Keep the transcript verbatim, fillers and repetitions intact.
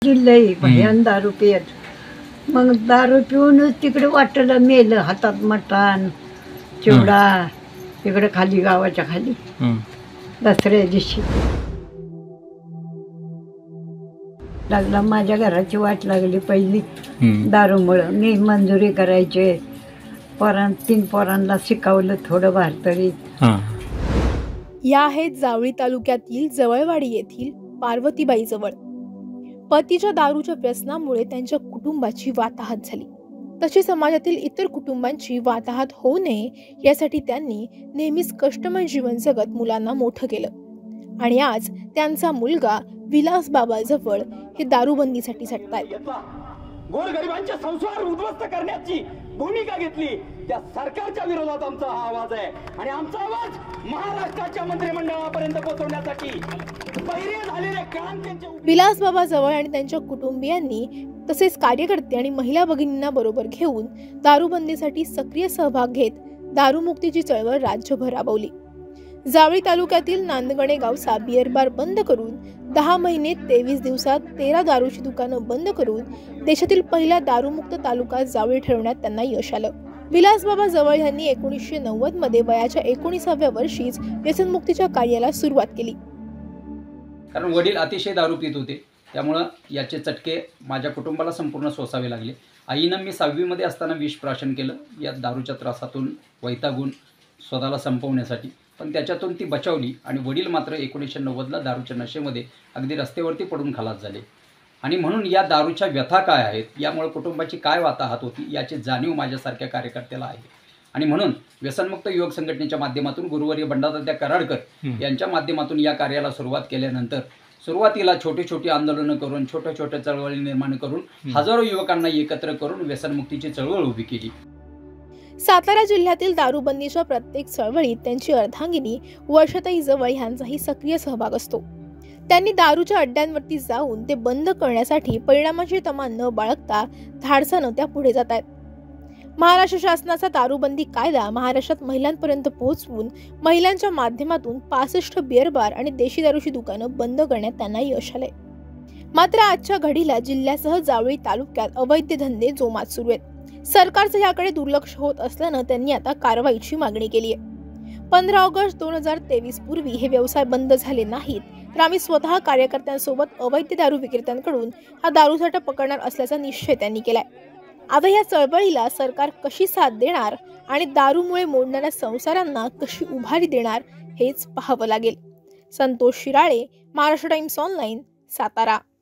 लई भयान दारू पियत मग दारू पिऊनच तिकडे वाटेला मेलं हातात मटण चिवडा तिकडे खाली गावाच्या खाली दसऱ्या दिवशी लागला माझ्या घराची वाट लागली पहिली दारूमुळं मी मंजुरी करायचे पोरां तीन पोरांना शिकवलं थोडं भारतरी। या आहेत जावळी तालुक्यातील जवळवाडी येथील पार्वतीबाई जवळ। पतीच्या दारूच्या व्यसनामुळे त्यांच्या कुटुंबाची वाताहत झाली, तशी समाजातील इतर कुटुंबांची वाताहत होऊ नये यासाठी त्यांनी नेहमीच कष्टमय जीवन जगत मुलांना मोठं केलं आणि आज त्यांचा मुलगा विलास बाबा जवळ हे दारूबंदीसाठी झटतायत। गोरगरिबांचे संसार उद्ध्वस्त करण्याची भूमिका घेतली त्या सरकारच्या विरोधात आमचा हा आवाज आहे आणि आमचा आवाज महाराष्ट्राच्या मंत्रिमंडळापर्यंत पोहोचवण्यासाठी पहिरे झालेले काम त्यांचे विलास बाबा जवळ आणि त्यांच्या कुटुंबियांनी तसेच कार्यकर्ते आणि महिला भगिनींना बरोबर घेऊन दारूबंदीसाठी सक्रिय सहभाग घेत दारूमुक्तीची चळवळ राज्यभर राबवली। जावळी तालुक्यातील नांदगणे गावचा बिअर बार बंद करून दहा महिने तेवीस दिवसात तेरा दारूची दुकानं बंद करून देशातील पहिला दारूमुक्त तालुका जावळी ठरवण्यात त्यांना यश आलं। विलास बाबा जवळ यांनी एकोणीसशे नव्वद मध्ये वयाच्या एकोणीसाव्या वर्षीच व्यसनमुक्तीच्या कार्याला सुरुवात केली। कारण वडील अतिशय दारू पित होते, त्यामुळं याचे चटके माझ्या कुटुंबाला संपूर्ण सोसावे लागले। आईनं मी सहावीमध्ये असताना विष प्राशन केलं या दारूच्या त्रासातून वैतागून स्वतःला संपवण्यासाठी, पण त्याच्यातून ती बचावली आणि वडील मात्र एकोणीसशे नव्वदला दारूच्या नशेमध्ये अगदी रस्त्यावरती पडून खलास झाले। आणि म्हणून या दारूच्या व्यथा काय आहेत, यामुळे कुटुंबाची काय वाताहत होती याची जाणीव माझ्यासारख्या कार्यकर्त्याला आहे। आणि म्हणून व्यसनमुक्त युवक संघटनेच्या माध्यमातून गुरुवर्य बंडातात्या कराडकर यांच्या माध्यमातून या कार्याला सुरुवात केल्यानंतर सुरुवातीला छोटी छोटी आंदोलनं करून छोट्या छोट्या चळवळी निर्माण करून हजारो युवकांना एकत्र करून व्यसनमुक्तीची चळवळ उभी केली। सातारा जिल्ह्यातील दारूबंदीच्या प्रत्येक चळवळीत त्यांची अर्धांगिनी वर्षाताई जवळ यांचाही सक्रिय सहभाग असतो। त्यांनी दारूच्या अड्ड्यांवरती जाऊन ते बंद करण्यासाठी परिणामाची तमा न बाळगता धाडसानं त्या पुढे जात आहेत। महाराष्ट्र शासनाचा दारूबंदी कायदा महाराष्ट्रात महिलांपर्यंत पोहोचवून महिलांच्या माध्यमातून पासष्ट बिअर बार आणि देशी दारूची दुकानं बंद करण्यात त्यांना यश आलंय। मात्र आजच्या घडीला जिल्ह्यासह जावळी तालुक्यात अवैध धंदे जोमात सुरू आहेत। सरकारचं याकडे दुर्लक्ष होत असल्यानं त्यांनी आता कारवाईची मागणी केली आहे। पंधरा ऑगस्ट दोन हजार तेवीस पूर्वी हे व्यवसाय बंद झाले नाहीत तर आम्ही स्वतः कार्यकर्त्यांसोबत अवैध दारू विक्रेत्यांकडून हा दारूसाठा पकडणार असल्याचा निश्चय त्यांनी केलाय। आता या चळवळीला सरकार कशी साथ देणार आणि दारूमुळे मोडणाऱ्या संसारांना कशी उभारी देणार हेच पाहावं लागेल। Santosh Shirale, Maharashtra Times online, Satara.